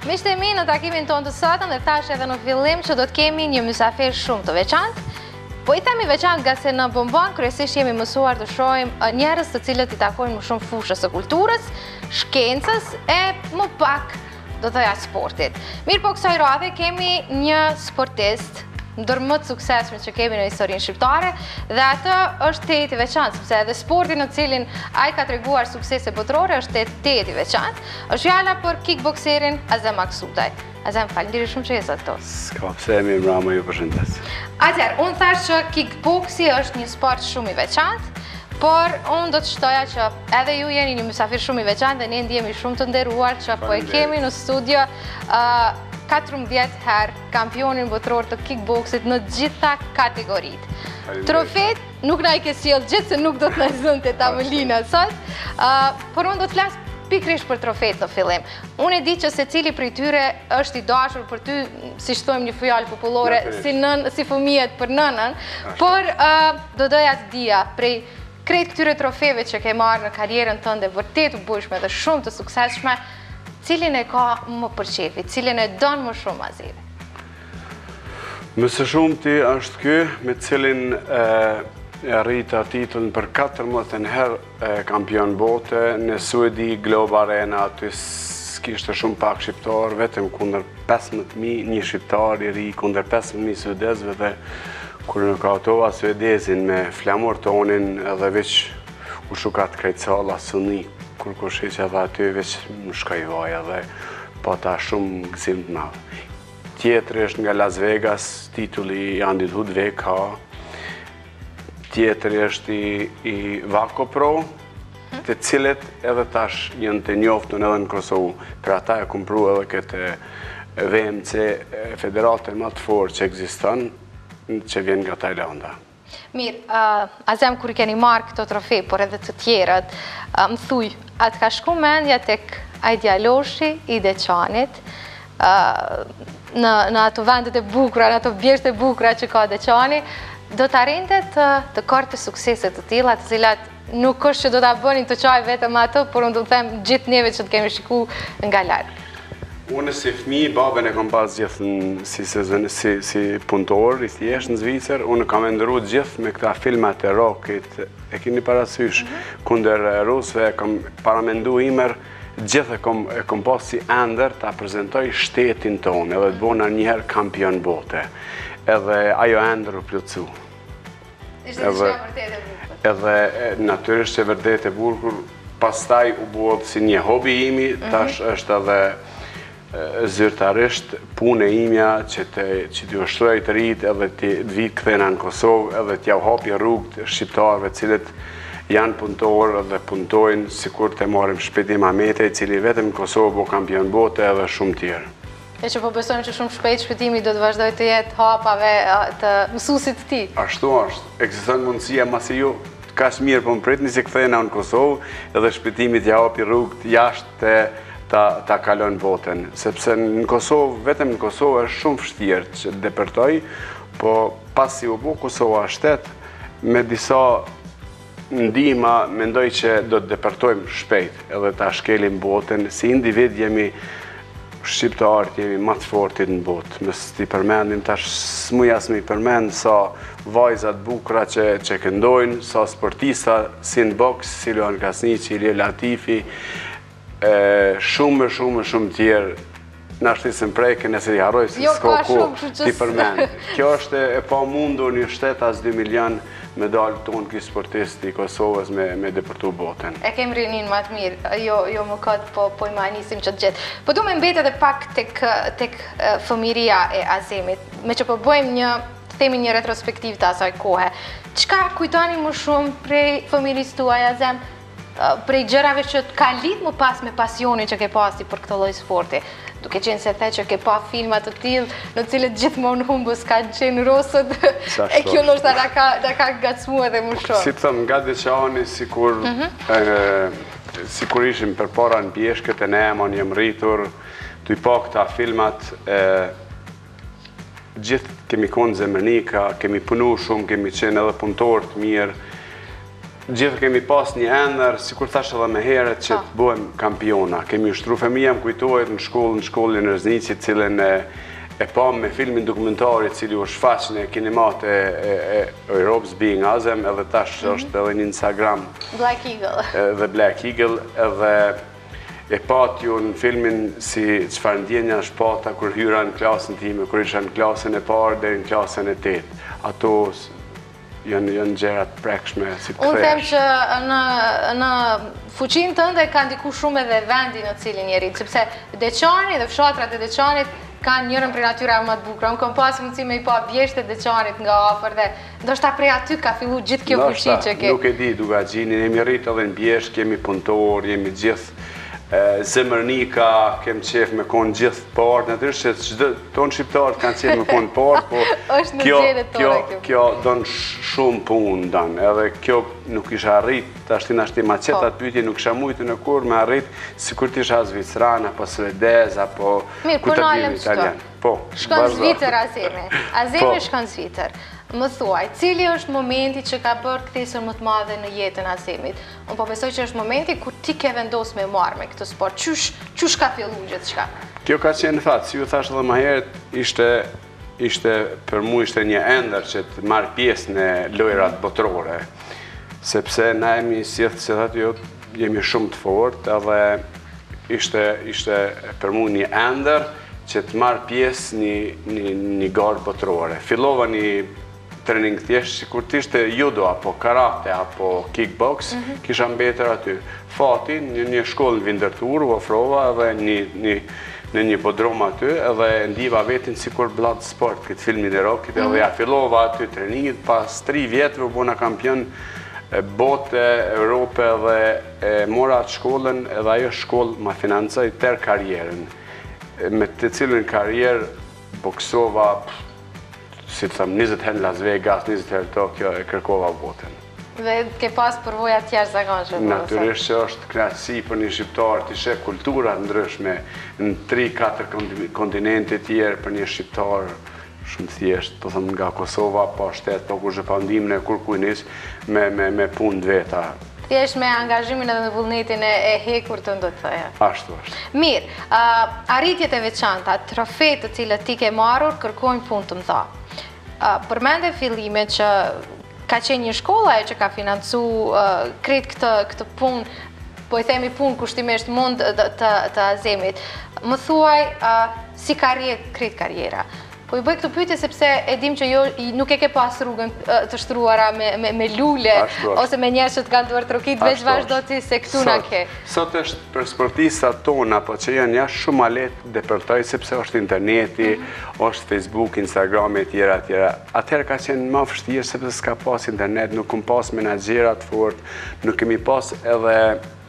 Miqtë e mi në takimin tonë të sotëm dhe thash edhe në fillim që do të kemi një mysafir shumë të veçantë. Po i themi veçantë nga se në Bombon kryesisht jemi mësuar të shohim njerëz të cilët i takojnë më shumë fushës së kulturës, shkencës e më pak do thoya sportit. Mirë po kësaj radhe kemi një sportist ndër më të suksesshëm që kemi në historinë shqiptare dhe atë është tehet i veçantë, sepse edhe sporti në cilin ai ka treguar suksese botërore është tehet i veçantë. Është fjala për kickbokserin Azem Maksutaj. Azem, faleminderit shumë që je sot këtu. S'ka pse, mirë mbrëma, ju përshëndes. Atëherë, unë thash që kickboksi është një sport shumë i veçantë, por unë do të shtoja që edhe ju jeni një mysafir shumë i veçantë dhe ne ndjehemi shumë të nderuar që po e kemi në studio 14 herë kampionin botëror të kickboksit në gjitha kategoritë. Trofet nuk na i ke sjell gjithë se nuk do të na zënte Tavolina sot, por unë do të flas pikërisht për trofet në fillim. Unë e di që secili prej tyre është i dashur për ty, siç thojmë një fjalë popullore, si fëmijët për nënën, por do doja të dija prej krejt këtyre trofeve që ke marrë në karrierën tënde vërtet të bujshme dhe shumë të suksesshme, cilin e ka më përqefi, cilin e donë më shumë Azeri? Më së shumti është ky, me cilin e rrita titullin për 14 herë kampion bote në Suedi Globe Arena, aty s'kishte shumë pak shqiptar, vetëm kundër 15.000, një shqiptar i ri kundër 15.000 suedezëve dhe kur në kautova suedezin me flamur tonin edhe veç u shukat krejt salla suni, kur sheqja dhe aty veç më shkoj vaja dhe pata shumë gëzim të madh. Tjetër është nga Las Vegas, titulli i Andit Hudve ka. Tjetër është i Vako Pro, të cilët edhe tash janë të njoftun edhe në Kosovë. Për ata e kumpru edhe këtë VMC, federatën më të fortë që ekziston, që vjen nga Tajlanda. Mirë, Azem, kur i keni marrë këto trofe, por edhe të tjerët, më thuj, atë ka shku mendja tek ai djaloshi i Deçanit, në ato vendet e bukura, në ato bjeshtë e bukura që ka Deçani, do të arrinte të korte suksese të tilla, të cilat nuk është që do ta bënin të qaj vetëm ato, por unë do të them gjithë neve që të kemi shiku nga larg. Unë si fëmijë, babën e kam pas gjithë si punëtor, i thjesht në Zvicër, unë kam ndërru gjithë me këta filmat e rockit, e keni parasysh, kundër rusëve, kam paramendu imer, gjithë e kom pas si ender ta prezentoj shtetin tonë, edhe të bona njëherë kampion bote, edhe ajo ender u plotësu. Ishte diçka vërtet e bukur. Edhe natyrisht që vërtet e bukur, pastaj u bua si një hobi imi, tash është edhe zyrtarisht punë e imja që t'ju ushtroj të rritë edhe të vi këthena në Kosovë edhe t'ja hapi rrugë shqiptarëve cilët janë punëtorë dhe punëtojnë sikur të marim Shpetim Ahmetej, cili vetëm në Kosovë bo kampion bote edhe shumë tjerë. E që po besojmë që shumë shpejt Shpetimi do të vazhdoj të jetë hapave të mësuesit të tij. Ashtu është, ekziston mundësia masi ju kaq mirë po më pritni si kthehena në Kosovë edhe Shpetimi t'ja hapi rrugë jashtë ta kalon botën, sepse në Kosovë, vetëm në Kosovë është shumë vështirë që të depërtoj, po pasi u bo Kosova shtet, me disa ndihma mendoj që do të depërtojmë shpejt edhe ta shkelim botën, si individ jemi shqiptarët, jemi më të fortit në botë, mes t'i përmendim tash s'muja s'mi përmend sa vajzat bukura që këndojnë, sa sportista si në boks, si Luan Kasniqi, Ilie Latifi, shumë tjerë në ashtisën prejke nëse i harroj se s'ko ku t'i përmend. Kjo është e pa mundur një shtet as 2 milion me dalë tonë këj sportist i Kosovës me depërtu botën. E kem rinin më të mirë, jo më këtë po i manisim që të gjithë. Po du me mbet edhe pak tek fëmiria e Azemit, me që po bëjmë themi një retrospektiv të asaj kohe. Çka kujtoni më shumë prej fëmirisë tuaj, Azem? Prej gjërave që ka lidh më pas me pasionin që ke pasi për këtë lloj sporti, duke qenë se the që ke pa filmat të tillë në cilët gjithmonë humbës kanë qenë rosët, e kjo ndoshta na ka gacmuar edhe më shumë. Si thëmë, nga Deçani, sikur ishim përpara në Pjeshkët e Nemon, jem rritur, t'u pa këta filmat, gjithë kemi konë zemërnika, kemi punu shumë, kemi qenë edhe punëtor të mirë, gjithë kemi pas një ender, si kur thash edhe me herët që të bëhem kampiona. Kemi ushtru fëmija më kujtohet në shkollën e Rëznici, cilën e pam me filmin dokumentari cili u shfaq në kinemat e Europës Being Azem, edhe tash është edhe në Instagram. Black Eagle. Dhe Black Eagle, edhe e pat ju në filmin si çfarë ndjenja është pata kur hyra në klasën time, kur isha në klasën e parë deri në klasën e 8. Ato janë gjërat prekshme si të Unë them që në fuqinë tënde ka ndiku shumë edhe vendi në cilin je rritë, sepse Deçani dhe fshatrat e Deçanit kanë njërën prej natyra më të bukura. Unë kam pas mundësi me i pa bjeshtë e Deçanit nga afër dhe ndoshta prej aty ka fillu gjithë kjo fuqi që ke. Nuk e di, duka gjinin, jemi rritë edhe në bjeshtë, kemi punëtor, jemi gjithë zemërnika, kem qef me konë gjithë partë, natyrisht që çdo tonë shqiptarët kanë qef me konë partë, po kjo donë shumë punë donë, edhe kjo nuk isha arrit, ashtin ma qëtë atë pyetje nuk isha mujtë në kur me arrit, si kur t'isha Zvicran, apo Svedez, apo ku të bim italian. Shkon Zvicër Azemi, Azemi shkon Zvicër. Më thuaj, cili është momenti që ka bërë kthesën më të madhe në jetën Azemit? Unë po besoj që është momenti kur ti ke vendos me marrë me këtë sport. Qysh ka fillu gjithçka? Kjo ka qenë fatë, si ju thash edhe më herët, ishte për mu ishte një ender që të marrë pjesë në lojrat botërore. Sepse na jemi si thatë jemi shumë të fort, edhe ishte për mu një ender që të marrë pjesë një garë botërore. Fillova një trening thjesht, kur t'ishte judo, apo karate, apo kickbox, kisha mbetër aty. Fati, një shkollë në Vindërtur, u ofrova edhe në një podrom aty, edhe ndiva vetin si kur Blood Sport, këtë filmin e Rockit, edhe ja fillova aty treningit, pas 3 vjetëve u bona kampion bote, Europe, edhe mora atë shkollën, edhe ajo shkollë ma financoj tërë karjerën. Me të cilën karjerë boksova, si të thëmë, 20 herë Las Vegas, 20 herë Tokyo, e kërkova botën. Dhe ke pas përvoja tjerë zakonshme? Natyrisht që është knaqësi për një shqiptar të sheh kultura ndryshme në 3-4 kontinente tjerë për një shqiptar shumë thjesht, po thëmë nga Kosova, po shtetë, po kur zhëpandim në kur kujnis me punë të veta. Thjesht me angazhimin edhe në vullnetin e hekur të ndë të thëja. Ashtu është. Mirë, arritjet e veçanta, trofet të cilët ti ke marrur, kërkojnë punë të mëdha. Përmende fillime që ka qenë një shkolla e që ka financu kretë këtë punë, po i themi punë kushtimisht mund të Azemit. Më thuaj, si kretë karjera. Po i bëj këtë pyetje sepse e dim që jo nuk e ke pas rrugën të shtruara me lule, ose me njerëz që të kanë duar trokit, veç vazhdo ti se këtu na ke. Sot është për sportistat tona, po që janë jashtë shumë ma letë depërtoj, sepse është interneti, është Facebook, Instagram e tjera. Atëherë ka qenë ma vështirë, sepse s'ka pas internet, nuk kum pas menaxherat fort, nuk kemi pas edhe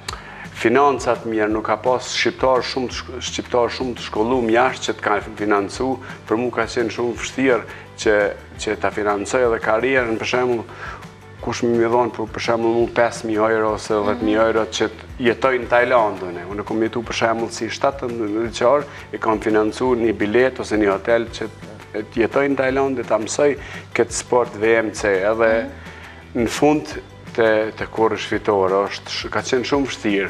financat mirë, nuk ka pas shqiptar shumë të shkollum jashtë që të kanë financu, për mu ka qenë shumë vështirë që ta financoj edhe karierën, për shembull, kush më dhonë për shembull mu 5.000 euro ose 10.000 euro që të jetoj në Tajlandën. Unë kom jetu për shembull si 17 e kam financu një bilet ose një hotel që të jetoj në Tajlandë dhe ta mësoj këtë sport VMC, edhe në fund të korë shfitore, ka qenë shumë vështirë,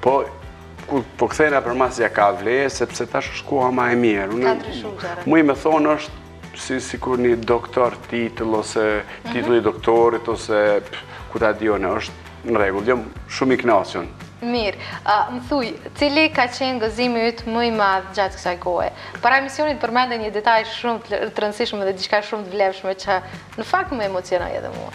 po këthena për mas ja ka vlejë, sepse tash është koha ma e mirë. Mu i me thonë është si kur një doktor titull, ose titulli doktorit, ose ku ta dione, është në regull, jam shumë i knaqën. Mirë, më thuj, cili ka qenë gëzimi ytë më i madhë gjatë kësaj kohë? Para emisionit përmende një detaj shumë të rëndësishme dhe diçka shumë të vlefshme që në fakt më emocionoj edhe mua.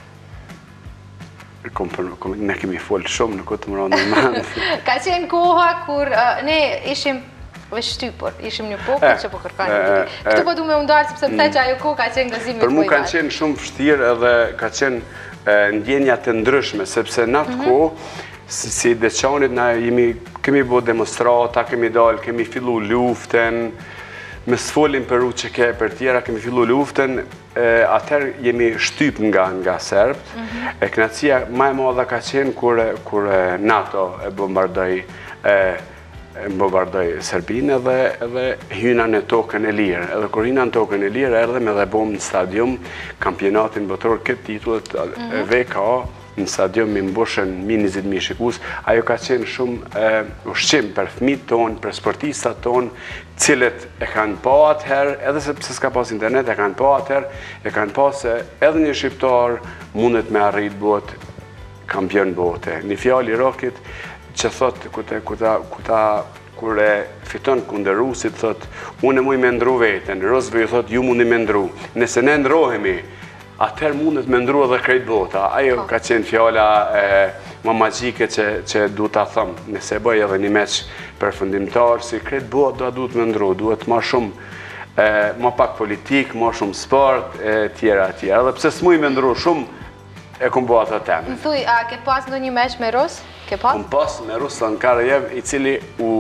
Ne kemi folë shumë në këtë më rëndë në mandë. Ka qenë koha kur ne ishim shtypur, ishim një popull që po kërkani të turi. Këtu po du me undalë, sepse më the që ajo kohë ka qenë gëzimit për mu ka qenë shumë vështirë edhe ka qenë ndjenja të ndryshme, sepse në atë kohë, si Deçanit, kemi bo demonstrata, kemi dalë, kemi fillu luftën, me s'folim për u që ke për tjera, kemi fillu luftën, atër jemi shtyp nga Serbt. E knatësia ma e madha ka qenë kur NATO e bombardoj Serbinë edhe hyna në tokën e lirë. Edhe kur hyna në tokën e lirë, erdhem edhe bom në stadium, kampionatin botror, këtë titullet VKA, në stadium mi mbushën mi 20.000 shikus, ajo ka qenë shumë ushqim për fëmijët tonë, për sportistat tonë, cilët e kanë pa atëherë, edhe sepse s'ka pas internet, e kanë pa atëherë, e kanë pa se edhe një shqiptar mundet me arrit botë kampion bote. Një fjalë i Rokit që thotë kur e fiton kundër Rusit, thotë, unë muj me ndru veten, Roosevelt thotë, ju mundi me ndru. Nëse ne ndrohemi, atëherë mundet me ndru edhe krejt bota. Ajo ka qenë fjala më magjike që duhet ta them. Nëse bëj edhe një meç përfundimtar, si krejt bota duhet me ndru, duhet më shumë më pak politik, më shumë sport, tjera. Edhe pse s'muj me ndru shumë, e kom bo ato temë. Më thuj, a ke pas ndonjë meç me Rus? Kom pas me Ruslan Karajev, i cili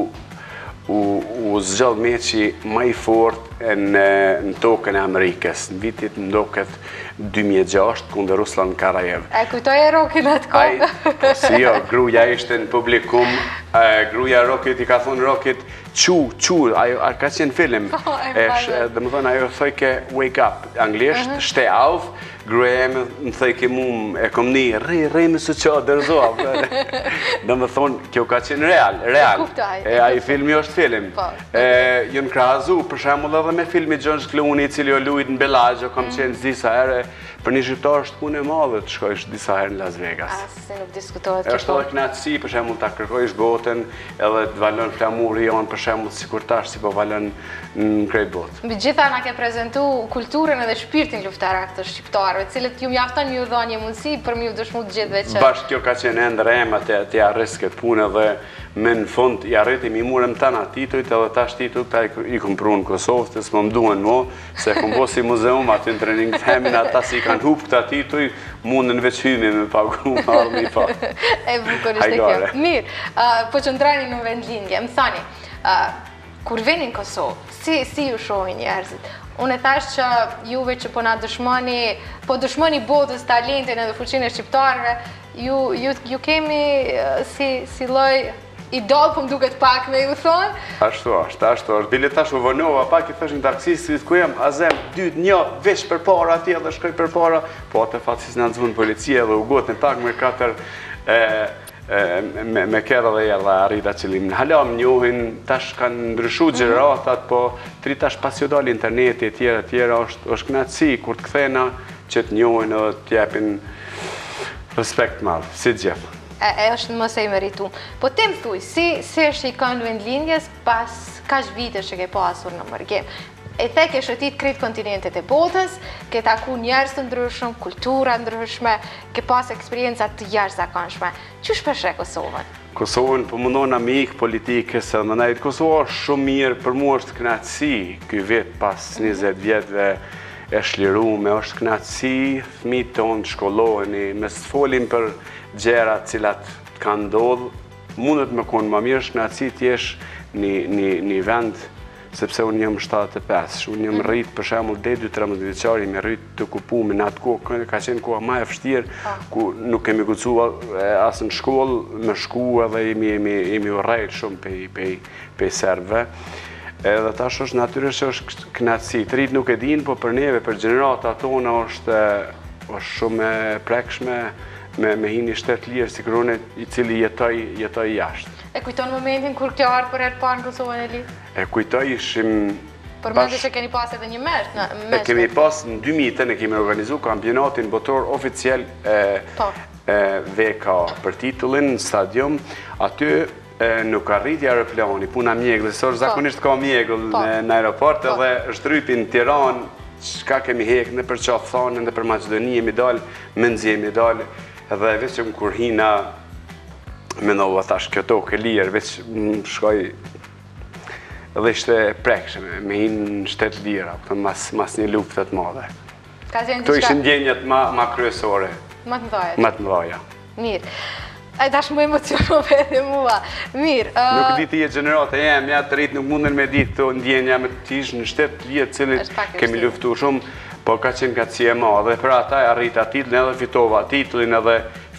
u zgjodh meqi më i fort në tokën e Amerikës, në vitit më doket 2006 kundër Ruslan Karajev. E kujtoj e Rokin atë kohë? Po si jo, gruja ishte në publikum, gruja Rokit i ka thonë Rokit, ajo ka qenë film, dhe më thonë ajo thojke wake up, anglisht, stay auf, gruja e më thojke mu e kom një, re me së qa, dërzoa, dhe më thonë, kjo ka qenë real, a i filmi është film, jënë krahazu, për shemull edhe me filmi George Clooney, cili o lujt në Bellagio, kam qenë disa herë, për një shqiptar është punë e madhe të shkojsh disa herë në Las Vegas. Se nuk diskutohet kjo. Është edhe knatësi, për shemull ta kërkojsh botën, edhe të valon flamuri jonë, për shemull sikur tash si po valon në krejt botë. Mbi gjitha na ke prezentu kulturën edhe shpirtin luftarak të shqiptarëve, cilët ju mjafton mi u dha një mundësi për mi u dëshmu të gjithve që... Bashkë kjo ka qenë ender ema të arris këtë punë dhe me në fund i arritim i murem tana titujt edhe tash titujt i kom pru në Kosovë, të s'më mduhen mo, se kom bo si muzeum aty në trening të hemin, ata si kanë hup këta tituj, mundën veç hymi me pagu marrë mi fa. E bukur ishte kjo. Mirë, po që ndrani në vendlindje, më thani, kur vini në Kosovë, si ju shohin njerëzit? Unë e thash që juve që po na dëshmoni botës talentin edhe fuqinë e shqiptarëve, ju kemi si lloj idol, po më duket pak me ju thonë. Ashtu është. Bile tash u vënova, pak i thash në taksistit, ku jam, azem, 2-1, veç për para atje dhe shkoj për para, po atë fatësis në nëzvun policia dhe u gotë në pak me 4 me kera dhe jella arrita qëllimin. Halam njohin, tash kanë ndryshu gjeratat, po tri tash pas jo dali interneti e tjera, është knatësi, kur të kthena që të njohin edhe të jepin respekt madhë, si gjithë. E është mëse i meritu. Po ti më thuj, si është i kanë vendlindjes pas kaç vite që ke pasur në mërgjem? E the ke shëtit krejt kontinentet e botës, ke taku njerëz të ndryshëm, kultura ndryshme, ke pas eksperiencat të jashtëzakonshme. Çu shpeshe Kosovën? Kosovën po mundona me ikë politikës edhe më najtë. Kosova është shumë mirë, për mu është knatësi, ky vit pas 20 vjetëve e shlirume, është knatësi, fëmijët tonë të shkolloheni, me së folim për gjërat cilat kanë ndodhë, mundet me konë më mirë knatësi t'jesh një vend, sepse unë jam 75, unë jam rritë për shemull dhe 2-13 vjeçari, me rritë të kupu me në atë kohë, ka qenë koha ma e vështirë, ku nuk kemi gucu asë në shkollë, me shku edhe jemi u rejtë shumë pe serbëve. Edhe tash është natyrisht është knatësi. Të rritë nuk e dinë, po për neve, për gjenerata tona është shumë e prekshme me hini shtetë lirë si kërune i cili jetoj jashtë. E kujton momentin kur kjo ardhë për herë parë në Kosovën e Litë? E kujtoj ishim... Përmendje që keni pas edhe një mesh? E kemi pas në 2000 ne kemi organizu kampionatin botor oficial VK për titullin në stadium. Aty nuk arriti aeroplani, puna mjegull, sot zakonisht ka mjegull në aeroport edhe shtrypin në Tiranë, çka kemi hekë në për Qafëthanë dhe për Maqedoni jemi dalë, Mendzi jemi dalë, edhe veç që më kur hina me nova tash kjo tokë e lirë, veç më shkoj edhe ishte prekshme, me hinë në shtetë lira, mas një luftet madhe. Këto ishin ndjenjat ma kryesore. Ma të mdhajet? Ma të mdhaja. Mirë. E tash më emocionove edhe mua. Mirë. Nuk di ti e gjenerata jem, ja të rritë nuk munden me ditë të ndjenja me të tish në shtetë lirë cilit kemi luftu shumë, po ka qenë ka si e ma, dhe për ata arrita titullin edhe fitova titullin edhe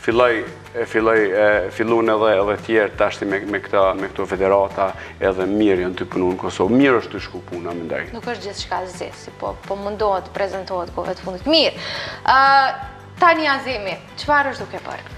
fillun edhe tjerë tashti me këto federata edhe mirë janë të punu në Kosovë. Mirë është të shku puna, më ndaj. Nuk është gjithë shka zesi, po mundohet, prezentohet kove të fundit. Mirë, Tani Azemi, çfarë është duke bërë?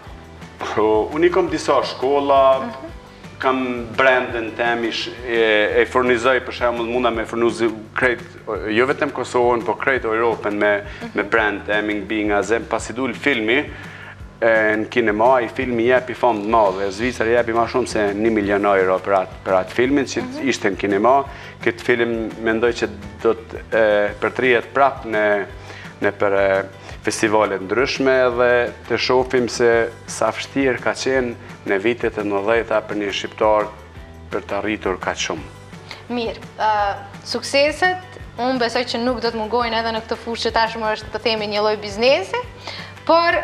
Unë i kam disa shkolla, kam brandin tem, e furnizoj për shembull munda me furnizu krejt, jo vetëm Kosovën, po krejt Europën me brand teming being Azem, pasi dul filmi në kinema, i filmi jepi fond madhe, Zvicra jepi ma shumë se 1 milion euro për atë filmin që ishte në kinema. Këtë film mendoj që do të përtrihet prap në për festivalet ndryshme dhe të shohim se sa vështirë ka qenë në vitet e 90-ta për një shqiptar për të arritur kaq shumë. Mirë, sukseset, unë besoj që nuk do të mungojnë edhe në këtë fushë që tashmë është të themi një lloj biznesi, por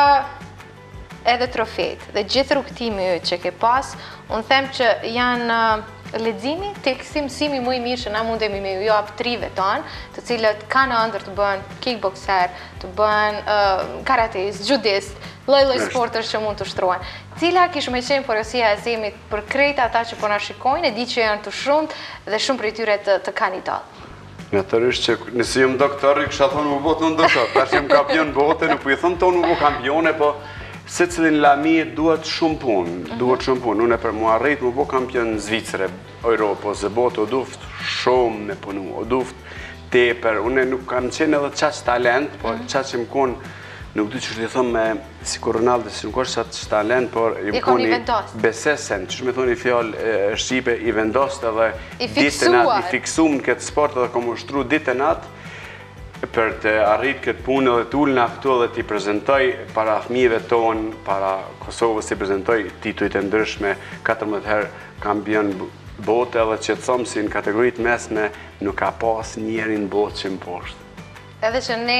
edhe trofejt dhe gjithë rrugtimi që ke pas, unë them që janë leximi, teksti, mësimi më i mirë që na mundemi me ju jap trive tonë, të cilët kanë ëndër të bëhen kickboxer, të bëhen karatist, judist, lloj-lloj sportësh që mund të ushtrohen. Cila kish më qenë porosia e Azemit për krejt ata që po na shikojnë, e di që janë të shumt dhe shumë prej tyre të kanë idol. Natërisht që nëse jam doktor, i kisha thonë më botë në doktor, tash jam kampion bote, nuk po i them tonë më bo kampione, po se cilin lami duhet shumë punë, Unë për mu arrit më bo kampion në Zvicre, Europë, ose botë, o duft shumë me punu, o duft teper, unë nuk kam qenë edhe qaq talent, po qaq që më konë, nuk du që të thëmë me, si kur Ronaldo, si nuk është qaq talent, por i më konë i besesen, që me thonë i fjallë Shqipe, i vendost edhe ditën atë, i fiksum në këtë sport edhe kom ushtru ditën atë, për të arrit këtë punë dhe të ullë në këtu dhe t'i prezentoj para fëmijëve tonë, para Kosovës t'i prezentoj titujt e ndryshme, 14 herë kampion bote edhe që të thomë si në kategoritë mesme nuk ka pas njerin botë që më poshtë. Edhe që ne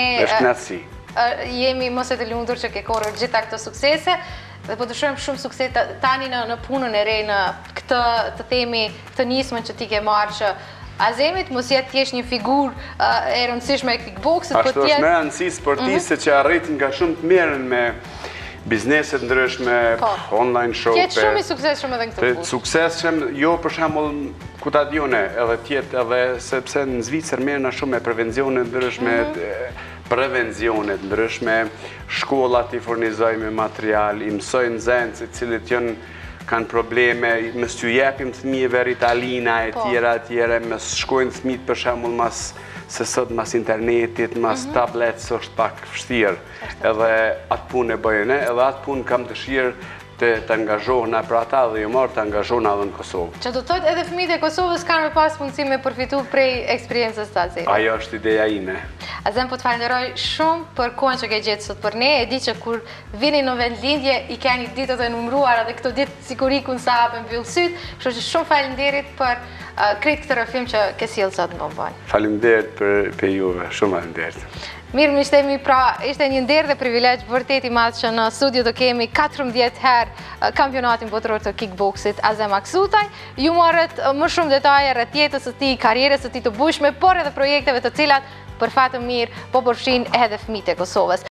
jemi mos e të lundur që ke korrë gjitha këto suksese dhe po të shohim shumë sukses tani në punën e re në këtë të themi këtë nismën që ti ke marrë që Azemit mos jetë thjesht një figurë e rëndësishme e kickboxit, po ashtu është me rëndësi sportiste që arritin nga shumë të mirën me bizneset ndryshme, online show. Tjetë shumë i suksesshëm edhe në këtë fushë. Suksesshëm, jo për shembull ku ta diune, edhe tjetë edhe sepse në Zvicër merrna shumë me prevencionet ndryshme, shkollat i furnizojnë me material, i mësojnë nxënësit cilët janë kanë probleme, mës t'ju jepim fëmijëve Ritalina e tjera, mës shkojnë fëmijët për shembull se sot mas internetit, mas tablets është pak vështirë. Edhe atë punë e bëjnë, edhe atë punë kam dëshirë të angazhohna për ata dhe jo marë të angazhohna edhe në Kosovë. Që do të thotë edhe fëmijët e Kosovës kanë me pas mundësi me përfitu prej eksperiencës të Azemit. Ajo është ideja ime. Azem, po të falenderoj shumë për kohën që ke gjetë sot për ne. E di që kur vini në vendlindje i keni ditët e numruar edhe këto ditë sikurikun sa hapen mbyll syt. Kështu që shumë faleminderit për krejt këtë rrëfim që ke sjellë sot në Bombon. Faleminderit për juve, shumë faleminderit. Mirë, miqtemi, pra ishte një nder dhe privilegj vërtet i madh që në studio të kemi 14 herë kampionatin botëror të kickboxit Azem Aksutaj. Ju morët më shumë detaje rreth jetës së tij, karrierës së tij të bujshme, por edhe projekteve të cilat për fat të mirë po përfshin edhe fëmijët e Kosovës.